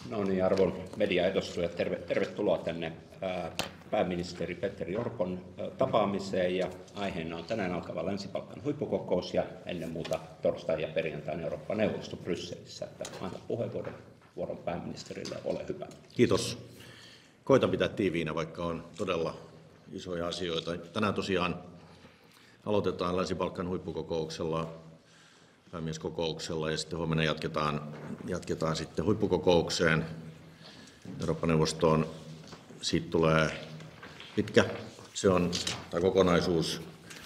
No niin, arvon mediaedustajat, tervetuloa tänne pääministeri Petteri Orpon tapaamiseen. Ja aiheena on tänään alkava Länsi-Balkan huippukokous ja ennen muuta torstai ja perjantain Eurooppa-neuvosto Brysselissä. Että anna puheenvuoron pääministerille, ole hyvä. Kiitos. Koitan pitää tiiviinä, vaikka on todella isoja asioita. Tänään tosiaan aloitetaan Länsi-Balkan huippukokouksella, päämieskokouksella, ja sitten huomenna jatketaan sitten huippukokoukseen Eurooppa-neuvostoon. Siitä tulee pitkä. Tämä kokonaisuus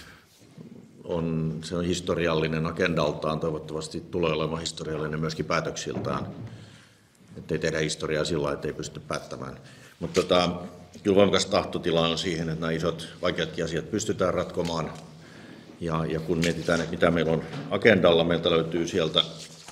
on historiallinen agendaltaan, toivottavasti tulee olemaan historiallinen myöskin päätöksiltään, ettei tehdä historiaa sillä lailla, ettei pysty päättämään. Mutta kyllä voimakas tahtotila on siihen, että nämä isot vaikeatkin asiat pystytään ratkomaan. Ja kun mietitään, että mitä meillä on agendalla, meiltä löytyy sieltä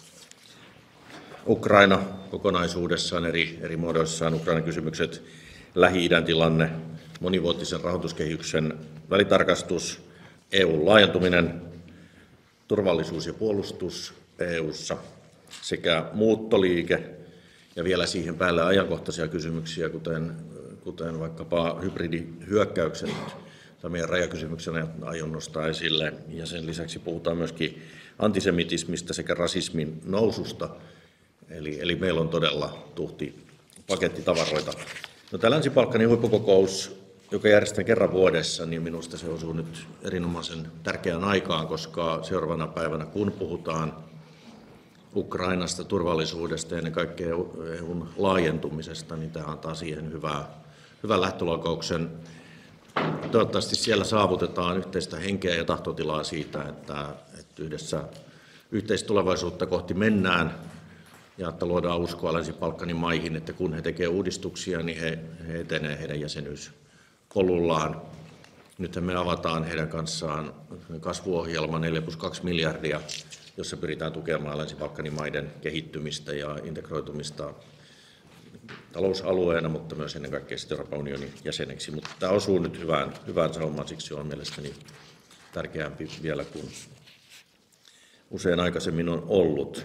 Ukraina kokonaisuudessaan eri muodoissaan, Ukrainan kysymykset, Lähi-idän tilanne, monivuotisen rahoituskehyksen välitarkastus, EU:n laajentuminen, turvallisuus ja puolustus EU:ssa sekä muuttoliike ja vielä siihen päälle ajankohtaisia kysymyksiä, kuten vaikkapa hybridihyökkäykset. Tämä meidän rajakysymyksenä aion nostaa esille, ja sen lisäksi puhutaan myöskin antisemitismistä sekä rasismin noususta. Eli meillä on todella tuhti paketti tavaroita. No, tämä Länsi-Balkanin huippukokous, joka järjestetään kerran vuodessa, niin minusta se osuu nyt erinomaisen tärkeään aikaan, koska seuraavana päivänä, kun puhutaan Ukrainasta, turvallisuudesta ja ennen kaikkea EU:n laajentumisesta, niin tämä antaa siihen hyvän lähtölaukauksen. Toivottavasti siellä saavutetaan yhteistä henkeä ja tahtotilaa siitä, että yhdessä yhteistulevaisuutta kohti mennään ja että luodaan uskoa Länsi-Balkanin maihin, että kun he tekevät uudistuksia, niin he etenevät heidän jäsenyyspolullaan. Nyt me avataan heidän kanssaan kasvuohjelma 4+2 miljardia, jossa pyritään tukemaan Länsi-Balkanin maiden kehittymistä ja integroitumista talousalueena, mutta myös ennen kaikkea Euroopan unionin jäseneksi. Mutta tämä osuu nyt hyvään saumaan, siksi on mielestäni tärkeämpi vielä kuin usein aikaisemmin on ollut.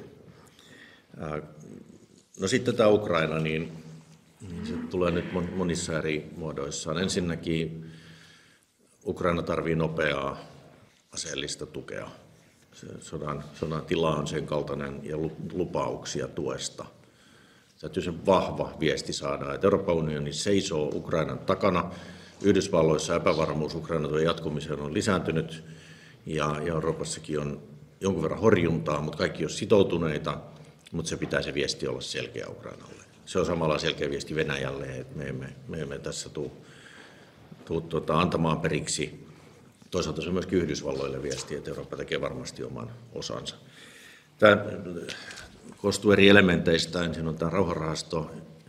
No sitten tämä Ukraina, niin se tulee nyt monissa eri muodoissaan. Ensinnäkin Ukraina tarvitsee nopeaa aseellista tukea. Sodan tila on sen kaltainen ja lupauksia tuesta. Täytyy se vahva viesti saada, että Euroopan unioni seisoo Ukrainan takana. Yhdysvalloissa epävarmuus Ukrainan tuen jatkumiseen on lisääntynyt ja Euroopassakin on jonkun verran horjuntaa, mutta kaikki on sitoutuneita, mutta se viesti olla selkeä Ukrainalle. Se on samalla selkeä viesti Venäjälle, että me emme tässä tule antamaan periksi. Toisaalta se on myöskin Yhdysvalloille viesti, että Eurooppa tekee varmasti oman osansa. Tämä koostuu eri elementeistä. Ensin on tämä rauhanrahasto,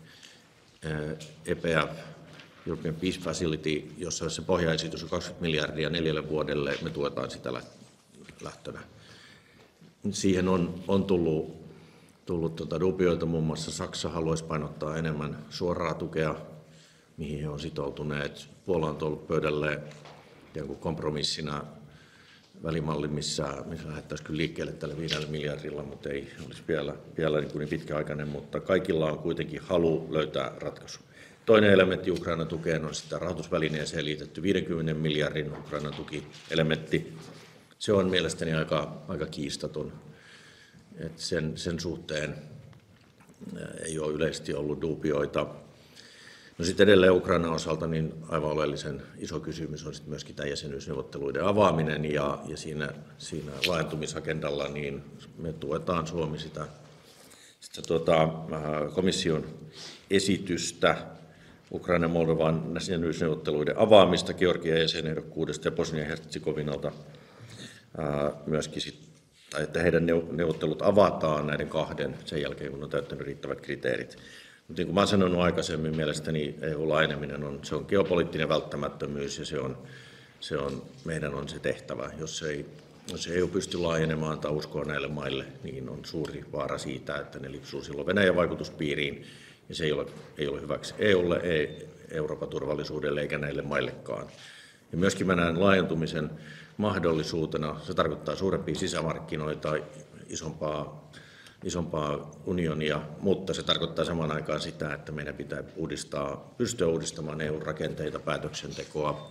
EPF, European Peace Facility, jossa se pohjaesitys on 20 miljardia 4 vuodelle. Me tuetaan sitä lähtönä. Siihen on tullut dubioita, muun muassa Saksa haluaisi painottaa enemmän suoraa tukea, mihin he on sitoutuneet. Puola on tullut pöydälle kompromissina välimalli, missä lähdettäisiin kyllä liikkeelle tällä 5 miljardilla, mutta ei olisi vielä niin pitkäaikainen, mutta kaikilla on kuitenkin halu löytää ratkaisu. Toinen elementti Ukrainan tukeen on sitä rahoitusvälineeseen liitetty 50 miljardin Ukrainan tukielementti. Se on mielestäni aika kiistaton. Että sen suhteen ei ole yleisesti ollut dubioita. No sitten edelleen Ukrainan osalta niin aivan oleellisen iso kysymys on sitten myöskin tämä jäsenyysneuvotteluiden avaaminen ja siinä laajentumisagendalla niin me tuetaan Suomi sitä komission esitystä Ukrainan Moldovan jäsenyysneuvotteluiden avaamista, Georgian jäsenehdokkuudesta ja Bosnia-Herzegovinalta myöskin että heidän neuvottelut avataan näiden kahden sen jälkeen, kun on täyttänyt riittävät kriteerit. Mutta niin kuin olen sanonut aikaisemmin, mielestäni EU-laajeneminen se on geopoliittinen välttämättömyys ja meidän on se tehtävä. Jos EU pystyy laajenemaan tai uskoa näille maille, niin on suuri vaara siitä, että ne lipsuu silloin Venäjän vaikutuspiiriin. Ja se ei ole hyväksi EUlle, ei Euroopan turvallisuudelle eikä näille maillekaan. Ja myöskin mä näen laajentumisen mahdollisuutena. Se tarkoittaa suurempia sisämarkkinoita, isompaa isompaa unionia, mutta se tarkoittaa samaan aikaan sitä, että meidän pitää pystyä uudistamaan EU-rakenteita, päätöksentekoa,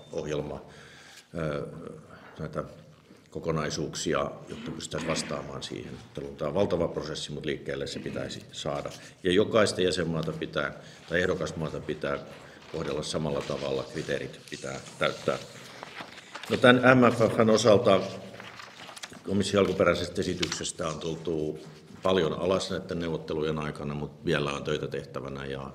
näitä kokonaisuuksia, jotta pystytään vastaamaan siihen. Tämä on valtava prosessi, mutta liikkeelle se pitäisi saada. Ja jokaista jäsenmaata tai ehdokasmaata pitää kohdella samalla tavalla, kriteerit pitää täyttää. No, tämän MFF:n osalta komission alkuperäisestä esityksestä on tultu paljon alas näiden neuvottelujen aikana, mutta vielä on töitä tehtävänä. Ja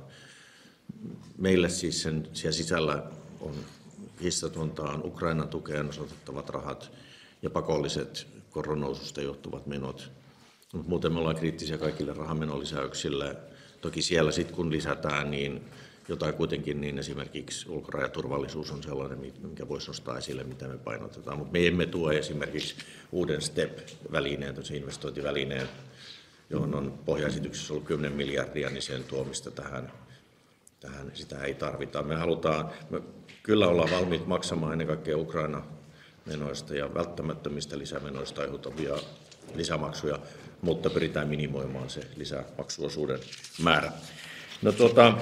meille siis siellä sisällä on kiistatonta Ukrainan tukeen osoitettavat rahat ja pakolliset koronnoususta johtuvat menot. Mutta muuten me ollaan kriittisiä kaikille rahanmenolisäyksille. Toki siellä sitten kun lisätään, niin jotain kuitenkin, niin esimerkiksi ulkorajaturvallisuus on sellainen, minkä voisi nostaa esille, mitä me painotetaan. Mutta me emme tuo esimerkiksi uuden STEP-välineen, investointivälineen, johon on pohjaesityksessä ollut 10 miljardia, niin sen tuomista tähän sitä ei tarvita. Me kyllä ollaan valmiit maksamaan ennen kaikkea Ukraina-menoista ja välttämättömistä lisämenoista aiheutuvia lisämaksuja, mutta pyritään minimoimaan se lisämaksuosuuden määrä. No,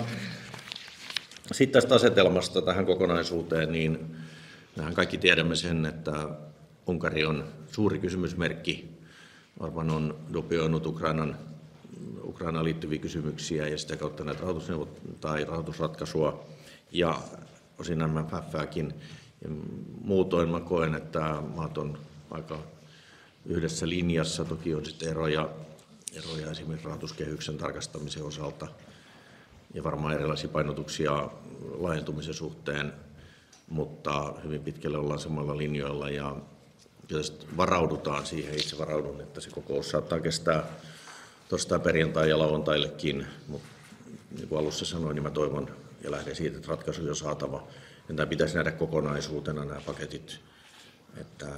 sitten tästä asetelmasta tähän kokonaisuuteen, niin mehän kaikki tiedämme sen, että Unkari on suuri kysymysmerkki. Orban on dubioinut Ukrainaan liittyviä kysymyksiä ja sitä kautta näitä rahoitusratkaisua ja osin MFF:ääkin. Muutoin mä koen, että maat on aika yhdessä linjassa. Toki on sitten eroja esimerkiksi rahoituskehyksen tarkastamisen osalta ja varmaan erilaisia painotuksia laajentumisen suhteen, mutta hyvin pitkälle ollaan samalla linjoilla ja varaudutaan siihen. Itse varaudun, että se kokous saattaa kestää torstai, perjantai ja lauantaillekin, mutta niin kuin alussa sanoin, niin mä toivon ja lähden siitä, että ratkaisu on saatava. Ja tämä pitäisi nähdä kokonaisuutena nämä paketit, että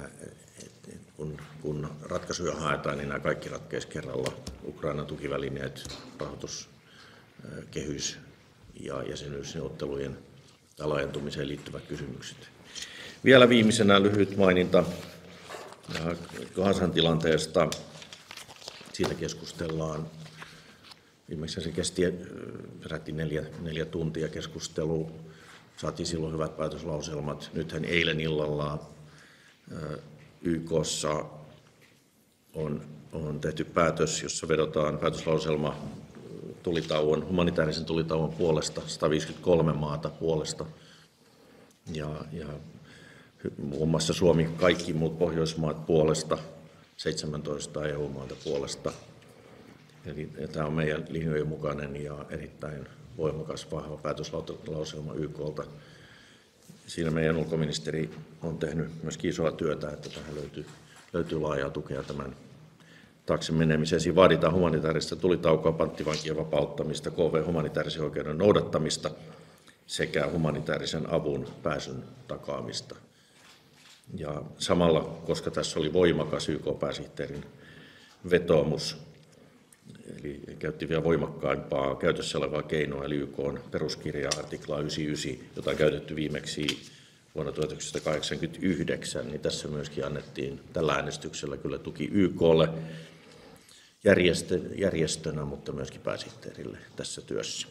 kun ratkaisuja haetaan, niin nämä kaikki ratkeisi kerralla. Ukrainan tukivälineet, rahoituskehys ja jäsenyysneuvottelujen laajentumiseen liittyvät kysymykset. Vielä viimeisenä lyhyt maininta Gazan tilanteesta. Siitä keskustellaan. Viimeksi se kesti peräti 4 tuntia keskustelu. Saatiin silloin hyvät päätöslauselmat. Nythän eilen illalla YK:ssa on tehty päätös, jossa vedotaan päätöslauselma humanitaarisen tulitauon puolesta, 153 maata puolesta. Ja muun muassa Suomi, kaikki muut Pohjoismaat puolesta, 17 EU-maata puolesta. Eli tämä on meidän linjojen mukainen ja erittäin voimakas, vahva päätöslauselma YK:lta. Siinä meidän ulkoministeri on tehnyt myös isoa työtä, että tähän löytyy laajaa tukea tämän taakse menemiseen. Siinä vaaditaan humanitaarista tulitaukoa, panttivankien vapauttamista, humanitaarisen oikeuden noudattamista sekä humanitaarisen avun pääsyn takaamista. Ja samalla, koska tässä oli voimakas YK-pääsihteerin vetoomus, eli käytti vielä voimakkaimpaa käytössä olevaa keinoa, eli YK:n peruskirjaa artiklaa 99, jota on käytetty viimeksi vuonna 1989, niin tässä myöskin annettiin tällä äänestyksellä kyllä tuki YK:lle järjestönä, mutta myöskin pääsihteerille tässä työssä.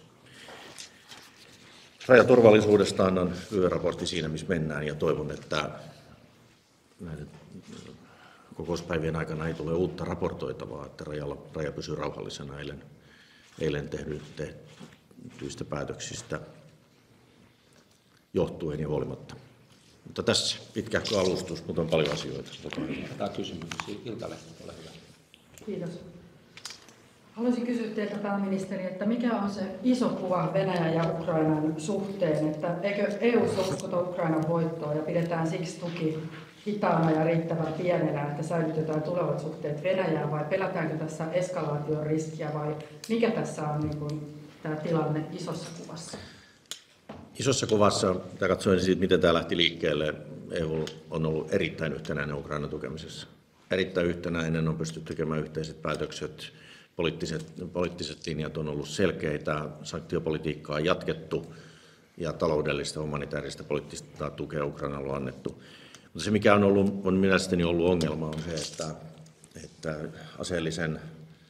Rajaturvallisuudesta annan raportti siinä, missä mennään, ja toivon, että näiden kokouspäivien aikana ei tule uutta raportoitavaa, että raja pysyy rauhallisena eilen tehdyistä päätöksistä johtuen ja huolimatta. Mutta tässä pitkähkö alustus, mutta on paljon asioita. Tämä kysymys. Iltalehti, ole hyvä. Kiitos. Haluaisin kysyä teiltä, pääministeri, että mikä on se iso kuva Venäjän ja Ukrainan suhteen, että eikö EU uskota Ukrainan voittoa ja pidetään siksi tuki hitaana ja riittävän pienenä, että säilytetään tulevat suhteet Venäjään, vai pelätäänkö tässä eskalaation riskiä, vai mikä tässä on niin kuin tämä tilanne isossa kuvassa? Isossa kuvassa, katsoin siitä, miten tämä lähti liikkeelle, EU on ollut erittäin yhtenäinen Ukrainan tukemisessa. Erittäin yhtenäinen, on pystytty tekemään yhteiset päätökset, poliittiset linjat on ollut selkeitä, sanktiopolitiikkaa on jatkettu ja taloudellista, humanitaarista, poliittista tukea Ukrainalle on annettu. Mutta se, mikä on mielestäni ollut ongelma, on se, että aseellisen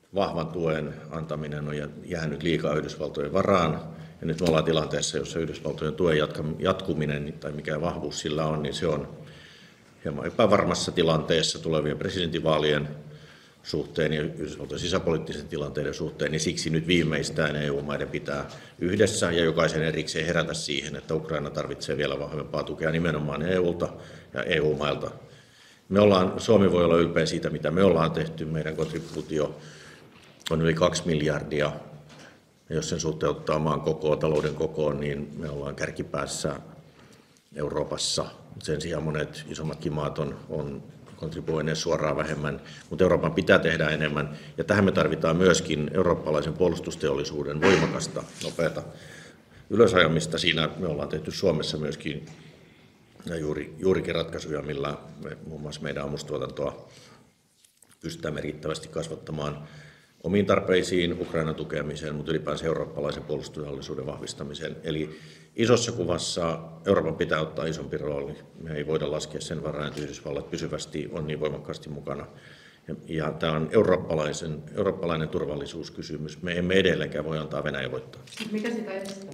vahvan tuen antaminen on jäänyt liikaa Yhdysvaltojen varaan. Ja nyt me ollaan tilanteessa, jossa Yhdysvaltojen tuen jatkuminen tai mikä vahvuus sillä on, niin se on hieman epävarmassa tilanteessa tulevien presidentinvaalien suhteen ja Yhdysvaltojen sisäpoliittisen tilanteiden suhteen, niin siksi nyt viimeistään EU-maiden pitää yhdessä ja jokaisen erikseen herätä siihen, että Ukraina tarvitsee vielä vahvempaa tukea nimenomaan EUlta ja EU-mailta. Suomi voi olla ylpeä siitä, mitä me ollaan tehty. Meidän kontribuutio on yli 2 miljardia. Ja jos sen suhteuttaa maan kokoon, talouden kokoon, niin me ollaan kärkipäässä Euroopassa. Sen sijaan monet isommatkin maat on kontribuoineet suoraan vähemmän, mutta Euroopan pitää tehdä enemmän. Ja tähän me tarvitaan myöskin eurooppalaisen puolustusteollisuuden voimakasta, nopeata ylösajamista. Siinä me ollaan tehty Suomessa myöskin juurikin ratkaisuja, millä muun muassa meidän ammustuotantoa pystytään merkittävästi kasvattamaan omiin tarpeisiin, Ukrainan tukemiseen, mutta ylipäänsä eurooppalaisen puolustusteollisuuden vahvistamiseen. Eli isossa kuvassa Euroopan pitää ottaa isompi rooli. Me ei voida laskea sen varaan, että Yhdysvallat pysyvästi on niin voimakkaasti mukana. Ja tämä on eurooppalainen turvallisuuskysymys. Me emme edelleenkään voi antaa Venäjä voittaa. Mikä sitä estää?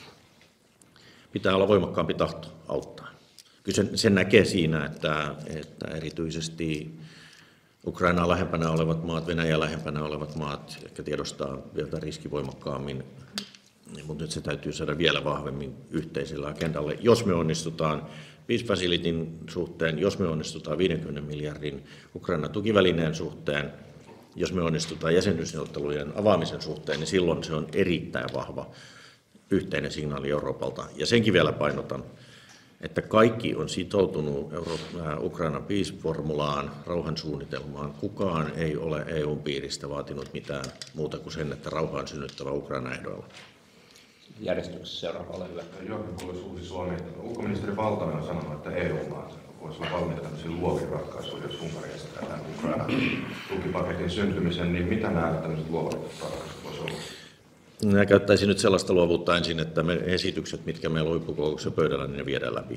Pitää olla voimakkaampi tahto auttaa. Kyllä sen näkee siinä, että erityisesti Ukrainaa lähempänä olevat maat, Venäjä lähempänä olevat maat ehkä tiedostaa vielä riski voimakkaammin, mutta nyt se täytyy saada vielä vahvemmin yhteisellä agendalle. Jos me onnistutaan Peace Facilityn suhteen, jos me onnistutaan 50 miljardin Ukrainan tukivälineen suhteen, jos me onnistutaan jäsenyysneuvottelujen avaamisen suhteen, niin silloin se on erittäin vahva yhteinen signaali Euroopalta. Ja senkin vielä painotan, että kaikki on sitoutunut Ukrainan peace-formulaan, rauhansuunnitelmaan. Kukaan ei ole EUn piiristä vaatinut mitään muuta kuin sen, että rauha on synnyttävä Ukrainan ehdoilla. Järjestyksessä seuraava, ole hyvä. Joakim Kolles, Uusi Suomi. Ulkoministeri Valtonen on sanonut, että EU-maat voisivat olla valmiita tämmöisiin luoviin ratkaisuihin, jos Unkari estää tämän Ukrainan tukipaketin syntymisen, niin mitä nämä tämmöiset luovat ratkaisut voisivat olla? Minä käyttäisin nyt sellaista luovuutta ensin, että esitykset, mitkä meillä on huippukokouksessa pöydällä, niin ne viedään läpi.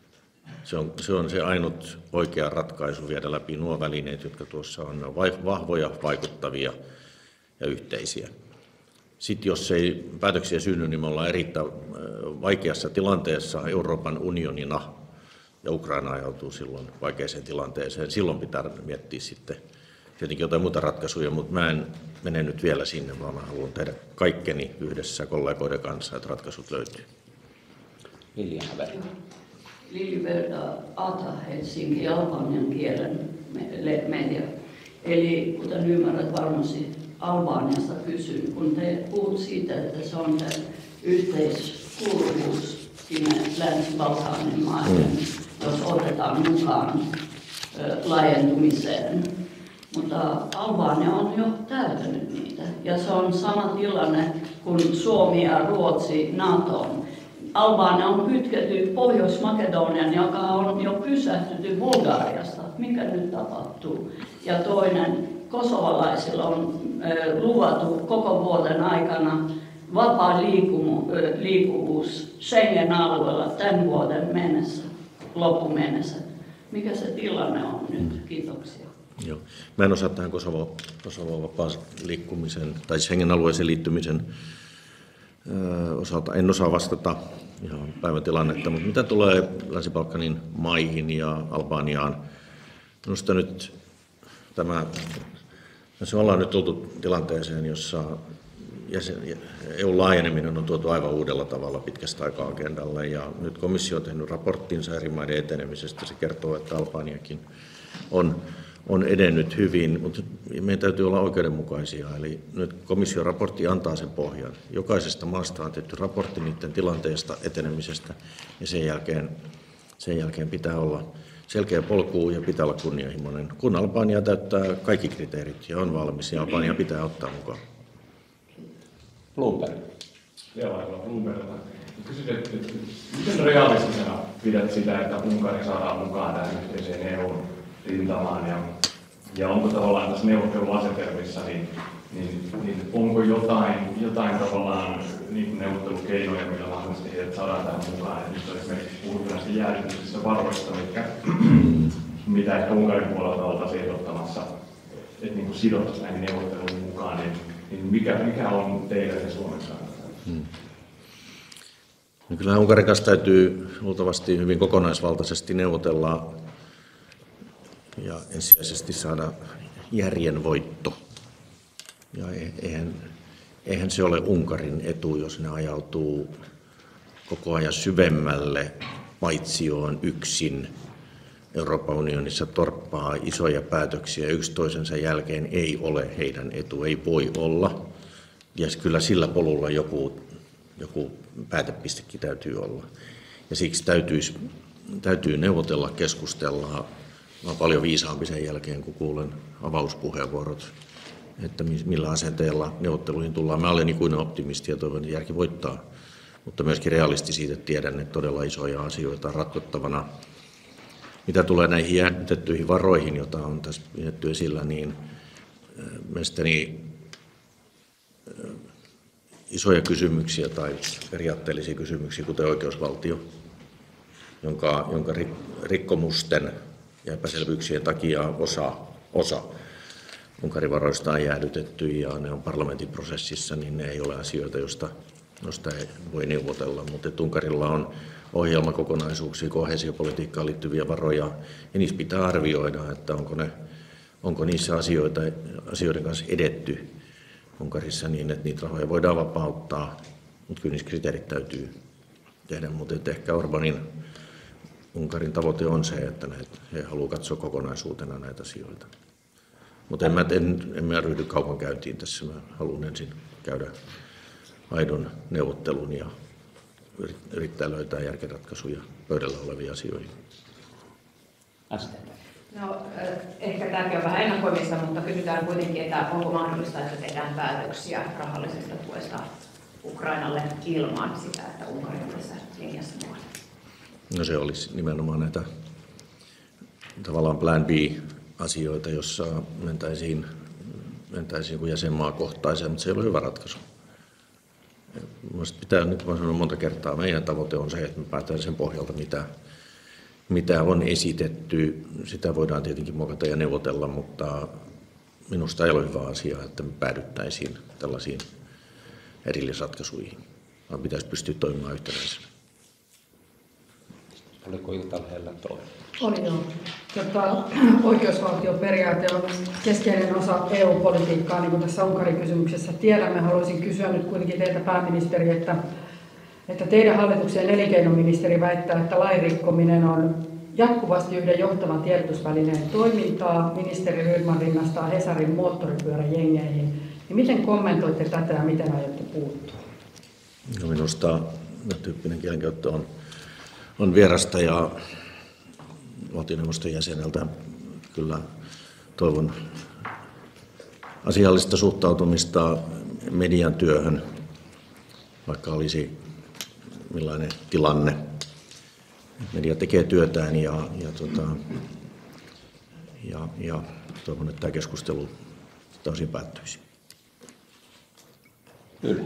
Se on se ainut oikea ratkaisu viedä läpi nuo välineet, jotka tuossa on vahvoja, vaikuttavia ja yhteisiä. Sitten jos ei päätöksiä synny, niin me ollaan erittäin vaikeassa tilanteessa Euroopan unionina ja Ukraina ajautuu silloin vaikeaseen tilanteeseen. Silloin pitää miettiä sitten tietenkin jotain muita ratkaisuja, mutta mä en mene nyt vielä sinne, vaan mä haluan tehdä kaikkeni yhdessä kollegoiden kanssa, että ratkaisut löytyy. Lilliverda Ata, Helsinki, albanian kielen media. Eli kuten ymmärrät varmasti Albaniasta kysyn, kun te puhut siitä, että se on yhteiskuuluvuus sinne Länsi-Balkanin maiden, jos otetaan mukaan laajentumiseen. Mutta Albania on jo täytänyt niitä. Ja se on sama tilanne kuin Suomi ja Ruotsi NATOon. Albania on kytketty Pohjois-Makedonian, joka on jo pysähtynyt Bulgariasta. Mikä nyt tapahtuu? Ja toinen, kosovalaisilla on luvattu koko vuoden aikana vapaa liikkuvuus Schengen-alueella tämän vuoden mennessä, loppuun mennessä. Mikä se tilanne on nyt? Kiitoksia. Joo. Mä en osaa tähän Kosovon vapaan liikkumisen tai Schengen-alueeseen liittymisen osalta, en osaa vastata ihan päivätilannetta, mutta mitä tulee Länsi-Balkanin maihin ja Albaniaan, minusta nyt me ollaan nyt tultu tilanteeseen, jossa EU-laajeneminen on tuotu aivan uudella tavalla pitkästä aikaa agendalle ja nyt komissio on tehnyt raporttinsa eri maiden etenemisestä. Se kertoo, että Albaniakin on edennyt hyvin, mutta meidän täytyy olla oikeudenmukaisia. Eli nyt komission raportti antaa sen pohjan. Jokaisesta maasta on tehty raportti niiden tilanteesta, etenemisestä ja sen jälkeen pitää olla selkeä polku ja pitää olla kunnianhimoinen. Kun Albania täyttää kaikki kriteerit ja on valmis, ja Albania pitää ottaa mukaan. Bloomberg. Bloombergilta. Kysyin, että miten realistisena pidät sitä, että Unkari saadaan mukaan tähän yhteiseen EU-rintamaan ja onko tavallaan tässä neuvotteluasetelmissa, niin onko jotain tavallaan niin neuvottelukeinoja, millä mahdollisesti heidät saadaan tähän mukaan. Nyt on esimerkiksi puhuttu näistä jäädytyksistä varoista, mitä ehkä Unkarin puolelta oltaisiin ehdottamassa niin kuin sidottaisiin näihin neuvotteluihin mukaan, niin mikä on teidän ja Suomen kannalta? No kyllä Unkarin kanssa täytyy luultavasti hyvin kokonaisvaltaisesti neuvotella ja ensisijaisesti saada järjen voitto. Ja eihän se ole Unkarin etu, jos ne ajautuu koko ajan syvemmälle paitsioon yksin. Euroopan unionissa torppaa isoja päätöksiä yksi toisensa jälkeen, ei ole heidän etu, ei voi olla. Ja kyllä sillä polulla joku päätepistekin täytyy olla. Ja siksi täytyy neuvotella, keskustella. Mä olen paljon viisaampi sen jälkeen, kun kuulen avauspuheenvuorot, että millä asenteella neuvotteluihin tullaan. Mä olen ikuinen optimisti ja toivon, että järki voittaa, mutta myöskin realisti siitä, että tiedän, että todella isoja asioita on ratkottavana. Mitä tulee näihin jäädytettyihin varoihin, joita on tässä pidetty esillä, niin mielestäni isoja kysymyksiä tai periaatteellisia kysymyksiä, kuten oikeusvaltio, jonka rikkomusten ja epäselvyyksien takia osa Unkarin varoista on jäädytetty ja ne on parlamentin prosessissa, niin ne ei ole asioita, josta ei voi neuvotella. Mutta Unkarilla on ohjelmakokonaisuuksia, koheesiopolitiikkaan liittyviä varoja, ja niissä pitää arvioida, että onko niissä asioiden kanssa edetty Unkarissa niin, että niitä rahoja voidaan vapauttaa, mutta kyllä niissä kriteerit täytyy tehdä. Mutta ehkä Unkarin tavoite on se, että he haluaa katsoa kokonaisuutena näitä asioita. Mutta en mä ryhdy kaupankäyntiin tässä. Mä haluan ensin käydä aidon neuvottelun ja yrittää löytää järkiratkaisuja pöydällä oleviin asioihin. No, ehkä tämäkin on vähän ennakoimista, mutta kysytään kuitenkin, että onko mahdollista, että tehdään päätöksiä rahallisesta tuesta Ukrainalle ilman sitä, että Unkari on tässä linjassa mukana? No se olisi nimenomaan näitä tavallaan plan B-asioita, jossa mentäisiin kuin jäsenmaakohtaiseen, mutta se ei ole hyvä ratkaisu. Mielestäni pitää, nyt olen sanonut monta kertaa, meidän tavoite on se, että me päätään sen pohjalta, mitä on esitetty. Sitä voidaan tietenkin muokata ja neuvotella, mutta minusta ei ole hyvä asia, että me päädyttäisiin tällaisiin erillisratkaisuihin, vaan pitäisi pystyä toimimaan yhtenäisenä. Oliko Iltalheellä toinen? Oli joo. Oikeusvaltioperiaate on keskeinen osa EU-politiikkaa, niin kuin tässä Unkarin kysymyksessä tiedämme. Haluaisin kysyä nyt kuitenkin teiltä, pääministeri, että teidän hallituksen elinkeinoministeri väittää, että lain rikkominen on jatkuvasti yhden johtavan tiedotusvälineen toimintaa. Ministeri Rydman rinnastaa Hesarin moottoripyöräjengeihin. Niin miten kommentoitte tätä ja miten aiotte puuttua? No minusta tyyppinen kielenkäyttö on vierasta ja valtioneuvoston jäseneltä kyllä toivon asiallista suhtautumista median työhön, vaikka olisi millainen tilanne. Media tekee työtään ja toivon, että tämä keskustelu täysin päättyisi. Kyllä.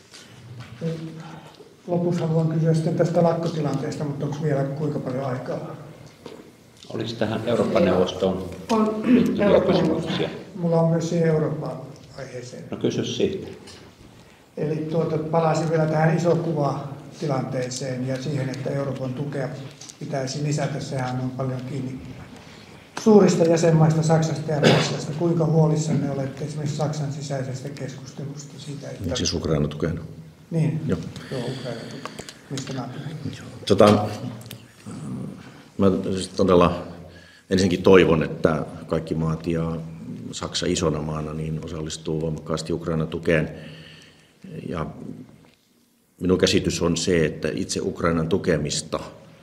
Lopussa haluan kysyä sitten tästä lakkotilanteesta, mutta onko vielä kuinka paljon aikaa? Olisi tähän Eurooppa-neuvostoon liittyviä kysymyksiä. Mulla on myös siihen Eurooppa-aiheeseen. No kysy siitä. Eli palaisin vielä tähän isokuvatilanteeseen ja siihen, että Euroopan tukea pitäisi lisätä. Sehän on paljon kiinni suurista jäsenmaista, Saksasta ja Ranskasta. Kuinka huolissanne olette esimerkiksi Saksan sisäisestä keskustelusta siitä, että... Siis Ukraina tukena? Niin, joo Ukraina tukena. Mistä mä puhun? Mä todella ensinnäkin toivon, että kaikki maat ja Saksa isona maana niin osallistuu voimakkaasti Ukrainan tukeen. Ja minun käsitys on se, että itse Ukrainan tukemista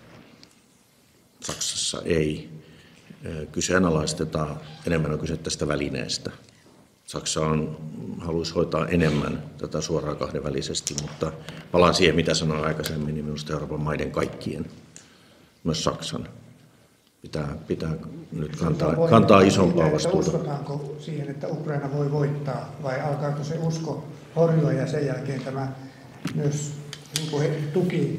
Saksassa ei kyseenalaisteta, enemmän on kyse tästä välineestä. Saksa haluaisi hoitaa enemmän tätä suoraan kahdenvälisesti, mutta palaan siihen, mitä sanoin aikaisemmin, niin minusta Euroopan maiden kaikkien, myös Saksan, pitää nyt kantaa isompaa vastuuta. Uskotaanko siihen, että Ukraina voi voittaa, vai alkaako se usko horjua ja sen jälkeen tämä myös tuki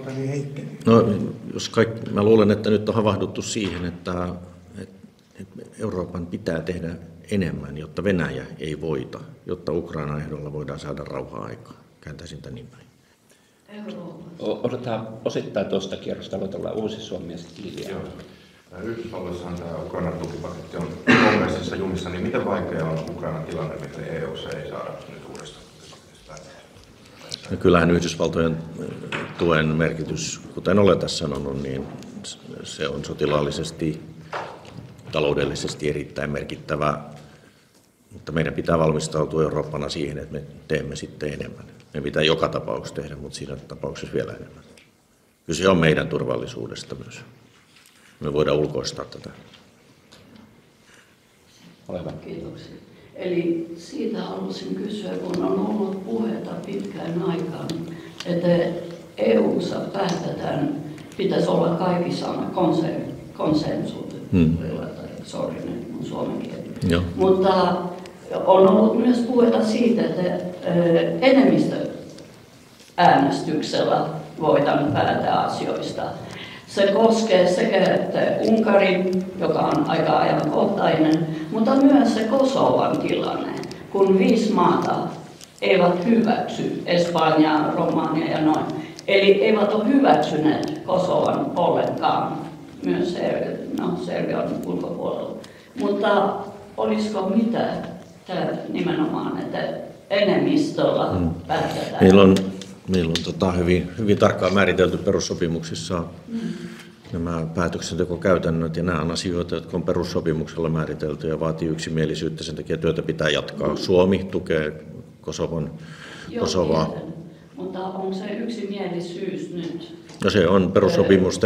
heikkenee? No, mä luulen, että nyt on havahduttu siihen, että Euroopan pitää tehdä enemmän, jotta Venäjä ei voita, jotta Ukrainan ehdolla voidaan saada rauhaa aikaan. Kääntäisin tämän niin päin. Odotetaan osittain tuosta kierrosta, aloitellaan Uusi-Suomi ja sitten Lilja. Yhdysvalloissahan tämä Ukrainan tukipaketti on kongressissa jumissa, niin miten vaikea on Ukrainan tilanne, mikäli EU:ssa ei saada nyt uudestaan tukipaketista? No kyllähän Yhdysvaltojen tuen merkitys, kuten olen tässä sanonut, niin se on sotilaallisesti, taloudellisesti erittäin merkittävä, mutta meidän pitää valmistautua Eurooppana siihen, että me teemme sitten enemmän. Me pitää joka tapauksessa tehdä, mutta siinä tapauksessa vielä enemmän. Kyse on meidän turvallisuudesta myös. Me voidaan ulkoistaa tätä. Ole hyvä. Kiitoksia. Eli siitä haluaisin kysyä, kun on ollut puhetta pitkään aikaan, että EU:ssa päätetään, pitäisi olla kaikissa konsensuksella, sorry, nyt mun suomen kieli. Mutta on ollut myös puhetta siitä, että enemmistöäänestyksellä voidaan päättää asioista. Se koskee sekä Unkarin, joka on aika ajankohtainen, mutta myös se Kosovan tilanne, kun 5 maata eivät hyväksy Espanjaa, Romania ja noin. Eli eivät ole hyväksyneet Kosovan ollenkaan, myös Serbian ulkopuolella. Mutta olisiko mitä nimenomaan, että enemmistöllä päätetään? Meillä on hyvin tarkkaan määritelty perussopimuksissa nämä päätöksentekokäytännöt, ja nämä on asioita, jotka on perussopimuksella määritelty ja vaatii yksimielisyyttä, sen takia työtä pitää jatkaa. Suomi tukee Kosovaa. Tiedän, mutta onko se yksimielisyys nyt? No se on perussopimusten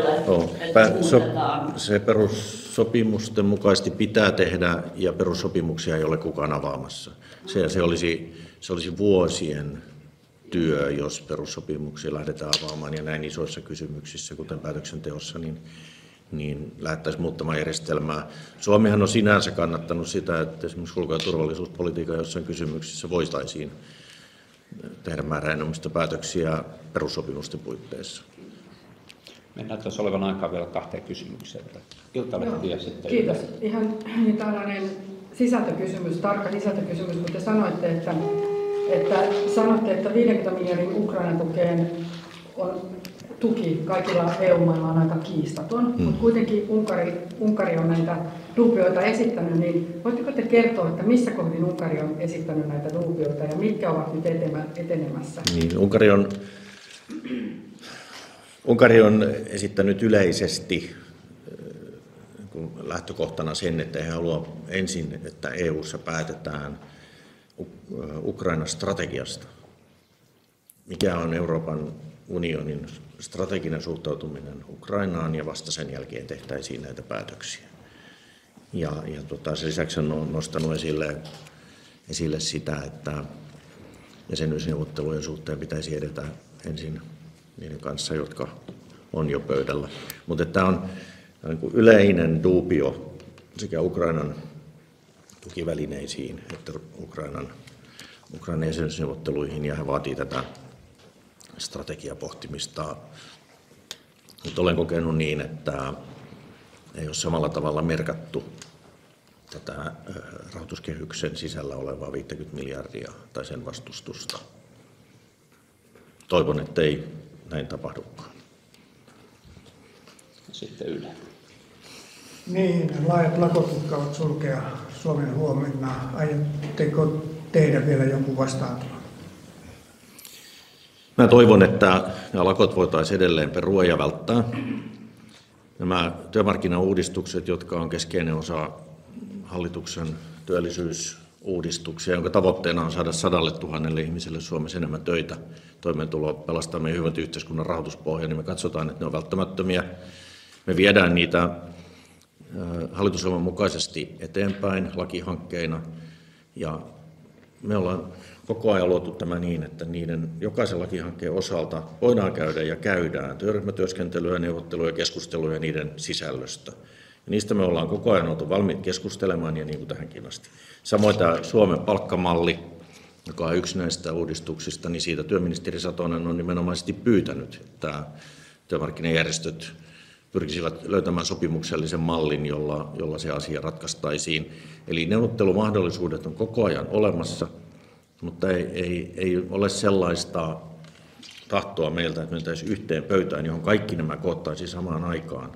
se perussopimusten mukaisesti pitää tehdä, ja perussopimuksia ei ole kukaan avaamassa. Se olisi vuosien työ, jos perussopimuksia lähdetään avaamaan, ja näin isoissa kysymyksissä, kuten päätöksenteossa, niin lähdettäisiin muuttamaan järjestelmää. Suomihan on sinänsä kannattanut sitä, että esimerkiksi ulko- ja turvallisuuspolitiikan jossain kysymyksissä voitaisiin tehdä määräenemmistöistä päätöksiä perussopimusten puitteissa. Mennään tuossa olevan aikaa vielä 2 kysymykseen. Iltalehti ja sitten... Kiitos. Ihan tällainen sisältökysymys, tarkka sisältökysymys, kun te sanoitte, että 50 miljardin Ukrainan tukeen on tuki kaikilla EU-mailla on aika kiistaton, mutta kuitenkin Unkari on näitä duubioita esittänyt, niin voitteko te kertoa, että missä kohdin Unkari on esittänyt näitä duubioita ja mitkä ovat nyt etenemässä? Niin, Unkari on esittänyt yleisesti lähtökohtana sen, että he haluavat ensin, että EU:ssa päätetään Ukrainan strategiasta. Mikä on Euroopan unionin strateginen suhtautuminen Ukrainaan, ja vasta sen jälkeen tehtäisiin näitä päätöksiä. Sen lisäksi on nostanut esille sitä, että jäsenyysneuvottelujen suhteen pitäisi edetä ensin niiden kanssa, jotka on jo pöydällä. Mutta tämä on yleinen duubio sekä Ukrainan tukivälineisiin että Ukrainan jäsenyysneuvotteluihin, ja he vaatii tätä strategiapohtimista. Nyt olen kokenut niin, että ei ole samalla tavalla merkattu tätä rahoituskehyksen sisällä olevaa 50 miljardia tai sen vastustusta. Toivon, että ei näin tapahdukaan. Sitten Yle. Niin, laajat lakot uhkaavat sulkea Suomen huomenna. Aiotteko tehdä vielä jonkun vastaantulon? Mä toivon, että nämä lakot voitaisiin edelleen perua ja välttää. Nämä työmarkkinauudistukset, jotka on keskeinen osa hallituksen työllisyysuudistuksia, jonka tavoitteena on saada 100 000 ihmiselle Suomessa enemmän töitä, toimeentuloa, pelastaa meidän hyvinvointiyhteiskunnan rahoituspohja, niin me katsotaan, että ne on välttämättömiä. Me viedään niitä hallitusohjelman mukaisesti eteenpäin lakihankkeina, ja me ollaan koko ajan luotu tämä niin, että niiden jokaisen lakihankkeen osalta voidaan käydä ja käydään työryhmätyöskentelyä, neuvotteluja ja keskusteluja niiden sisällöstä. Ja niistä me ollaan koko ajan oltu valmiit keskustelemaan, ja niin kuin tähänkin asti. Samoin tämä Suomen palkkamalli, joka on yksi näistä uudistuksista, niin siitä työministeri Satonen on nimenomaisesti pyytänyt, että työmarkkinajärjestöt pyrkisivät löytämään sopimuksellisen mallin, jolla se asia ratkaistaisiin. Eli neuvottelumahdollisuudet on koko ajan olemassa, mutta ei ole sellaista tahtoa meiltä, että mentäisiin yhteen pöytään, johon kaikki nämä koottaisiin samaan aikaan.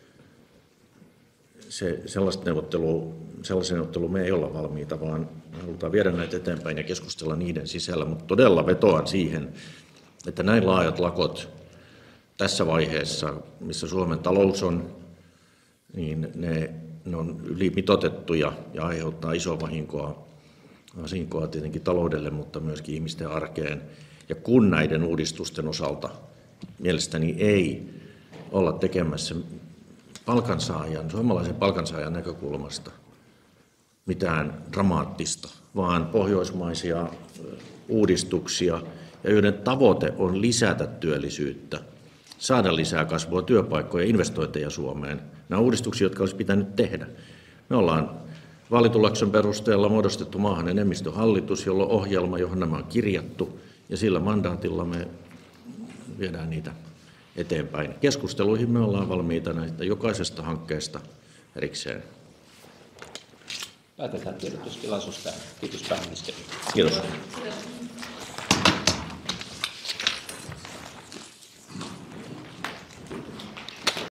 Sellaisen neuvotteluun me ei olla valmiita, vaan me halutaan viedä näitä eteenpäin ja keskustella niiden sisällä. Mutta todella vetoan siihen, että näin laajat lakot tässä vaiheessa, missä Suomen talous on, niin ne on ylimitoitettuja ja aiheuttaa isoa vahinkoa tietenkin taloudelle, mutta myöskin ihmisten arkeen. Ja kun näiden uudistusten osalta mielestäni ei olla tekemässä suomalaisen palkansaajan näkökulmasta mitään dramaattista, vaan pohjoismaisia uudistuksia, ja joiden tavoite on lisätä työllisyyttä, saada lisää kasvua, työpaikkoja ja investointeja Suomeen. Nämä uudistuksia, jotka olisi pitänyt tehdä. Me ollaan vaalituloksen perusteella muodostettu maahan enemmistöhallitus, jolla on ohjelma, johon nämä on kirjattu, ja sillä mandaatilla me viedään niitä eteenpäin. Keskusteluihin me ollaan valmiita näistä jokaisesta hankkeesta erikseen. Päätetään tiedotustilaisuus tähän. Kiitos pääministeri. Kiitos.